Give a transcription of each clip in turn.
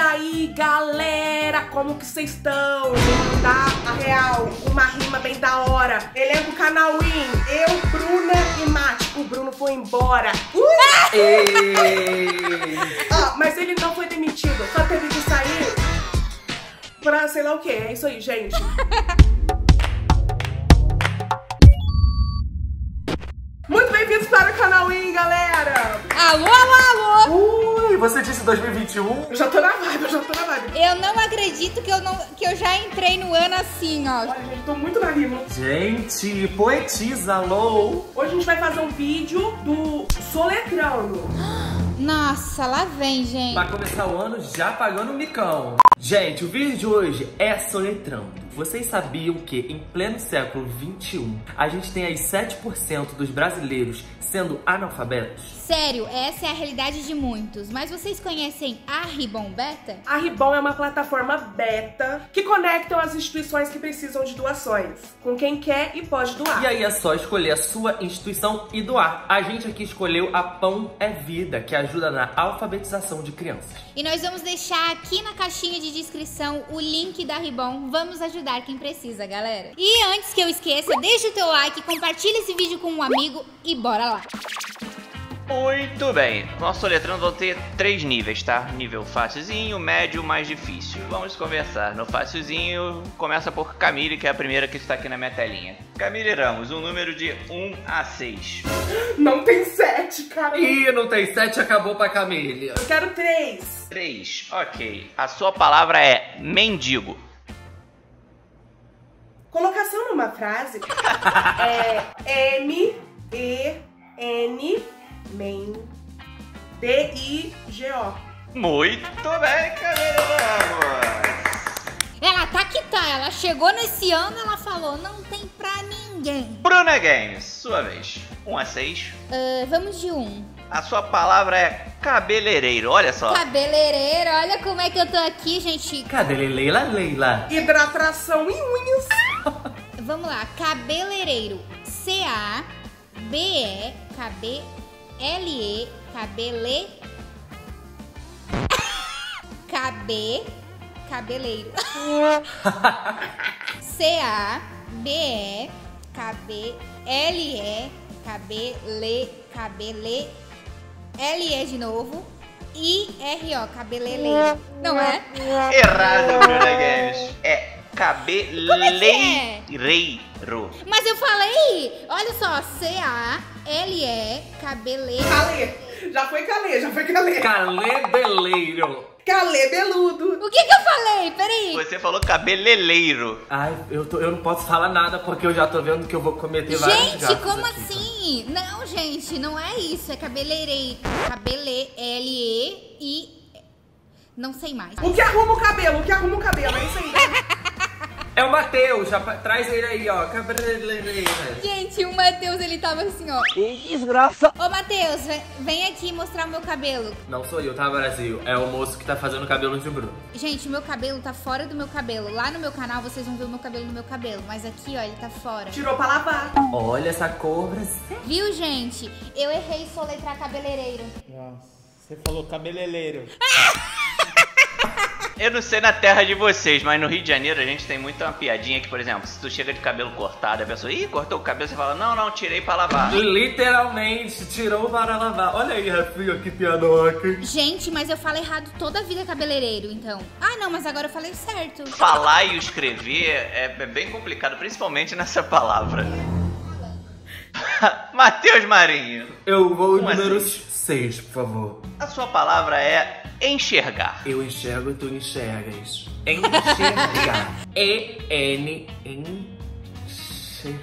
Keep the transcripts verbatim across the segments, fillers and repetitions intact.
aí, galera? Como que vocês estão? Tá? A real, uma rima bem da hora. Elenco Canauim, eu, Bruna e Mati. O Bruno foi embora. Ah, mas ele não foi demitido, só teve que sair pra sei lá o que. É isso aí, gente. Muito bem-vindos para o Canauim, galera! Alô, alô, alô! Ui, você disse dois mil e vinte e um? Eu já tô na vibe, eu já tô na vibe. Eu não acredito que eu, não, que eu já entrei no ano assim, ó. Olha, gente, tô muito na rima. Gente, poetiza, alô! Hoje a gente vai fazer um vídeo do Soletrando. Nossa, lá vem, gente. Vai começar o ano já pagando o micão. Gente, o vídeo de hoje é soletrando. Vocês sabiam que em pleno século vinte e um, a gente tem aí sete por cento dos brasileiros sendo analfabetos? Sério, essa é a realidade de muitos. Mas vocês conhecem a Ribon Beta? A Ribon é uma plataforma beta que conectam as instituições que precisam de doações com quem quer e pode doar. E aí é só escolher a sua instituição e doar. A gente aqui escolheu a Pão é Vida, que ajuda na alfabetização de crianças. E nós vamos deixar aqui na caixinha de descrição o link da Ribon. Vamos ajudar quem precisa, galera. E antes que eu esqueça, deixa o teu like, compartilha esse vídeo com um amigo e bora lá. Muito bem, nosso soletrando vai ter três níveis, tá? Nível facilzinho, médio, mais difícil. Vamos conversar. No facilzinho, começa por Camille, que é a primeira que está aqui na minha telinha. Camille Ramos, um número de um a seis. Não tem sete, cara. Ih, não tem sete, acabou pra Camille. Eu quero três. três, ok. A sua palavra é mendigo. Colocação numa frase é M E N Men D I G O. Muito bem, Camille Ramos. Ela tá que tá, ela chegou nesse ano, ela falou, não tem pra ninguém. Bruna Games, sua vez. um a seis. Uh, vamos de um. A sua palavra é cabeleireiro, olha só. Cabeleireiro, olha como é que eu tô aqui, gente. Cadê Leila, Leila? Hidratação em unhas. Vamos lá, cabeleireiro. C A B E K B L E Cabele Cabe Cabeleiro. C A B E K B L E Cabele Cabele L E de novo I R O Cabeleleiro. Não é? Errado, Bruna Games. É Como é que cabeleireiro. Mas eu falei, olha só, C A L E Cabeleiro. Calê. Já foi calê, já foi calê. Calebeleiro. Calê beludo. O que que eu falei? Peraí. Você falou cabeleireiro. Ai, eu, tô, eu não posso falar nada porque eu já tô vendo que eu vou cometer vários Gente, gafes como aqui. assim? Não, gente, não é isso. É cabeleireiro. Cabele L E I. Não sei mais. O que arruma o cabelo? O que arruma o cabelo? É isso aí. É o Matheus, já traz ele aí, ó. Cabeleireiro. Gente, o Matheus, ele tava assim, ó. Que desgraça! Ô, Matheus, vem, vem aqui mostrar o meu cabelo. Não sou eu, tá, Brasil? É o moço que tá fazendo o cabelo de Bruno. Gente, o meu cabelo tá fora do meu cabelo. Lá no meu canal vocês vão ver o meu cabelo no meu cabelo. Mas aqui, ó, ele tá fora. Tirou pra lavar. Olha essa cor, Brasil. Viu, gente? Eu errei soletrar cabeleireiro. Nossa, você falou cabeleireiro. Eu não sei na terra de vocês, mas no Rio de Janeiro a gente tem muito uma piadinha que, por exemplo, se tu chega de cabelo cortado, a pessoa, ih, cortou o cabelo, você fala, não, não, tirei pra lavar. Literalmente, tirou para lavar. Olha aí, Rafinha, que piadoca. Gente, mas eu falo errado toda a vida cabeleireiro, então. Ah, não, mas agora eu falei certo. Falar e escrever é, é bem complicado, principalmente nessa palavra. Matheus Marinho, Eu vou Um a número seis. seis, por favor. a sua palavra é enxergar. Eu enxergo, tu enxergas. Enxergar. E-N... Enxer...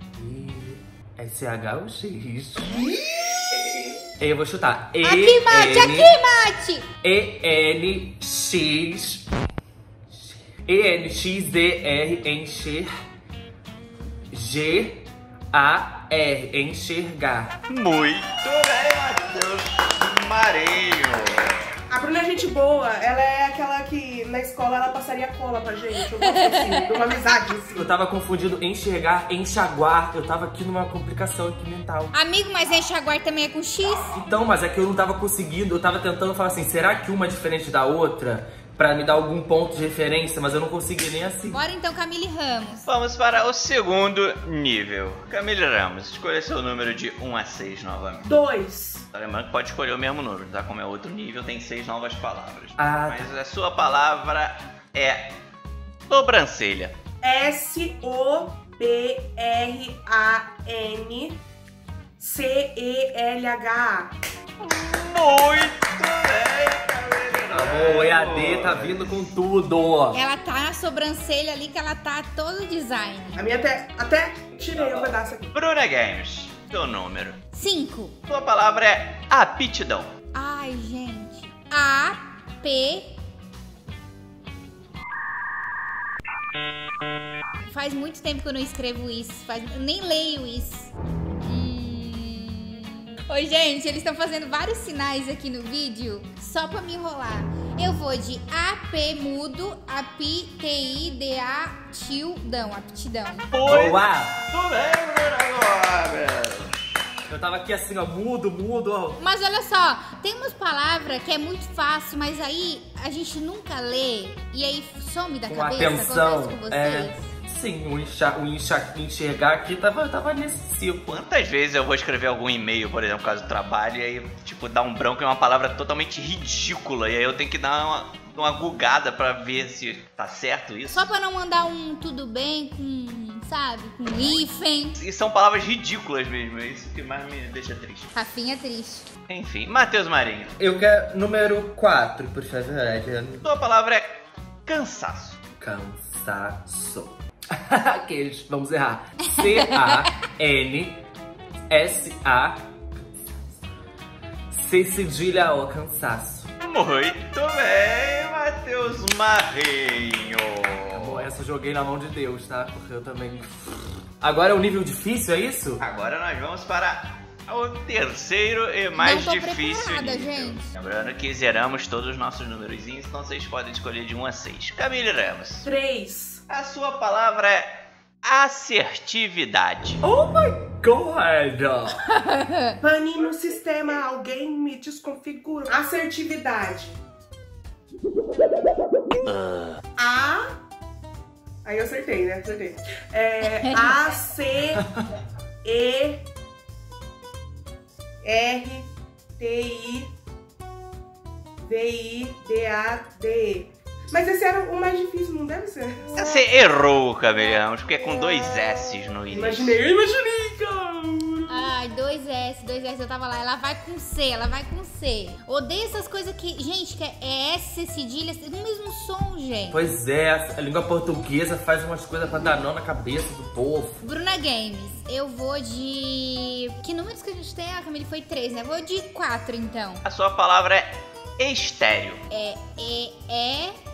S H ou X? Eu vou chutar. E Aqui, mate, aqui, mate! E-N-X... E-N-X-D-R, encher... G-A-R, enxergar. Muito bem, Matheus Marinho. A Bruna é gente boa. Ela é aquela que na escola ela passaria cola pra gente. Eu gosto assim, de uma amizade assim. Eu tava confundindo enxergar, enxaguar. Eu tava aqui numa complicação aqui mental. Amigo, mas enxaguar também é com X? Então, mas é que eu não tava conseguindo. Eu tava tentando falar assim, será que uma é diferente da outra? pra me dar algum ponto de referência, mas eu não consegui nem assim. Bora então, Camille Ramos. Vamos para o segundo nível. Camille Ramos, escolha seu número de um a seis novamente. Dois. Tá lembrando que pode escolher o mesmo número, tá? Como é outro nível, tem seis novas palavras. Ah, Mas a sua palavra é sobrancelha. S O B R A N C E L H A. Muito bem, Camille Ramos. O E A D tá vindo com tudo. Ela tá na sobrancelha ali, que ela tá todo design. A minha até, até tirei um pedaço aqui. Bruna Games, seu número. Cinco. Sua palavra é aptidão. Ai, gente. A, P... Faz muito tempo que eu não escrevo isso. Faz... Eu nem leio isso. Hum... Oi, gente, eles estão fazendo vários sinais aqui no vídeo só pra me enrolar. Eu vou de A P mudo, A P T I D A tildão, aptidão. Boa! Muito bem, Bruna Gomes. Eu tava aqui assim, ó, mudo, mudo, ó. Mas olha só, tem umas palavras que é muito fácil, mas aí a gente nunca lê e aí some da Com cabeça. atenção. Acontece com vocês? É, sim, o, enxar, o enxar, enxergar aqui tava, tava nesse ciclo. Quantas vezes eu vou escrever algum e-mail, por exemplo, por causa do trabalho, e aí, tipo, dá um branco em uma palavra totalmente ridícula, e aí eu tenho que dar uma, uma gugada pra ver se tá certo isso. Só pra não mandar um tudo bem com, sabe, com hífen. E são palavras ridículas mesmo, é isso que mais me deixa triste. Rafinha é triste. Enfim, Matheus Marinho, Eu quero número quatro, por favor. sua palavra é cansaço. Cansaço. Aqueles, vamos errar. C A N S A C cedilha O, cansaço. Muito bem, Matheus Marinho. Bom, essa eu joguei na mão de Deus, tá? Porque eu também... Agora é um nível difícil, é isso? Agora nós vamos para o terceiro e mais Não tô difícil preparada, nível. gente. Lembrando que zeramos todos os nossos numerozinhos, então vocês podem escolher de um a seis. Camille Ramos, Três. a sua palavra é assertividade. Oh my god! Pane no sistema, alguém me desconfigura. Assertividade. A. Aí eu acertei, né? Acertei. É A C E R T I V I D A D E. Mas esse era o mais difícil, não deve ser? Você errou, Camille Ramos, porque é com dois S's no início. Imaginei, eu imaginei, cara. Ai, dois S, dois S, eu tava lá. Ela vai com C, ela vai com C. Odeio essas coisas que, gente, que é S, cedilha, no mesmo som, gente. Pois é, a língua portuguesa faz umas coisas pra dar nó na cabeça do povo. Bruna Games, eu vou de... Que números que a gente tem? A Camille foi três, né? Eu vou de quatro, então. A sua palavra é estéreo. É E, E...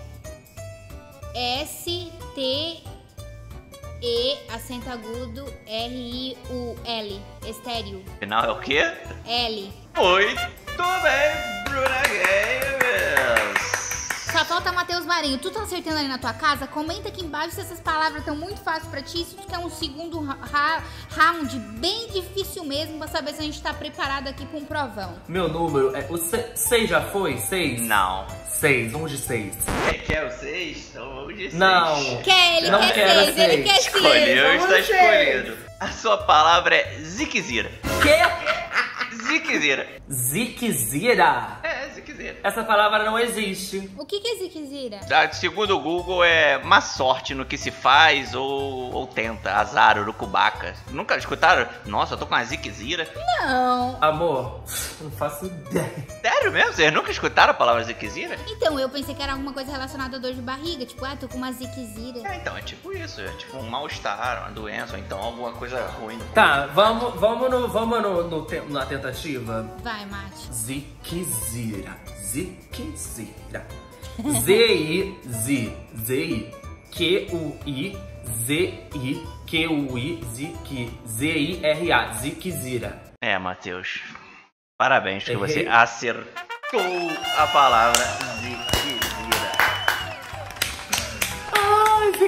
S, T, E, acento agudo, R, I, U, L, estéreo. Final é o quê? L. Muito bem, Bruna Games. Só falta Matheus Marinho. Tu tá acertando ali na tua casa? Comenta aqui embaixo se essas palavras estão muito fáceis pra ti. Se tu quer um segundo ra round bem difícil mesmo, pra saber se a gente tá preparado aqui pra um provão. Meu número é... O seis já foi? seis? Não. seis, vamos de seis. Você quer o seis? Então vamos de seis. Não. Quer, ele Não quer quero seis, ele seis. quer seis. Escolheu, Vamos está seis. escolhido. A sua palavra é ziquezira. Que? Ziquezira. Ziquezira? É, ziquezira. Essa palavra não existe. O que que é ziquezira? Ah, segundo o Google, é má sorte no que se faz ou, ou tenta. Azar, urucubaca. Nunca escutaram? Nossa, eu tô com uma ziquezira. Não. Amor, não faço ideia. Sério mesmo? Vocês nunca escutaram a palavra ziquezira? Então, eu pensei que era alguma coisa relacionada à dor de barriga. Tipo, ah, tô com uma ziquezira. É, então, é tipo isso. É tipo um mal-estar, uma doença, ou então alguma coisa ruim no corpo. Tá, vamos, vamos, no, vamos no, no, te- na tentativa. Vai, Mate. Ziquezira. Ziquezira. Z-I-Z. Z-I. Q-U-I. Z-I. Q-U-I. Ziqui. Z-I-R-A. Ziquezira. É, Matheus. Parabéns, que você Errei. acertou a palavra ziquezira. Ai,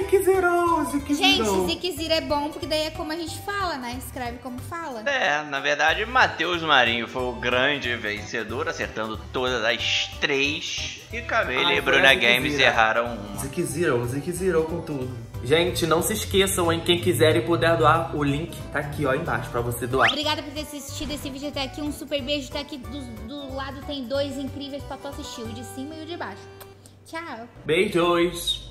Zique zerou, Zique Gente, zerou. Zique Zero é bom porque daí é como a gente fala, né? Escreve como fala. É, na verdade, Matheus Marinho foi o grande vencedor, acertando todas as três. E Camille Ai, e foi Bruna a Zique Games Zero. erraram uma. Zique zerou, Zique zerou com tudo. Gente, não se esqueçam, hein? Quem quiser e puder doar, o link tá aqui, ó, embaixo, pra você doar. Obrigada por ter assistido esse vídeo até aqui. Um super beijo. Tá aqui do, do lado tem dois incríveis pra tu assistir, o de cima e o de baixo. Tchau. Beijos!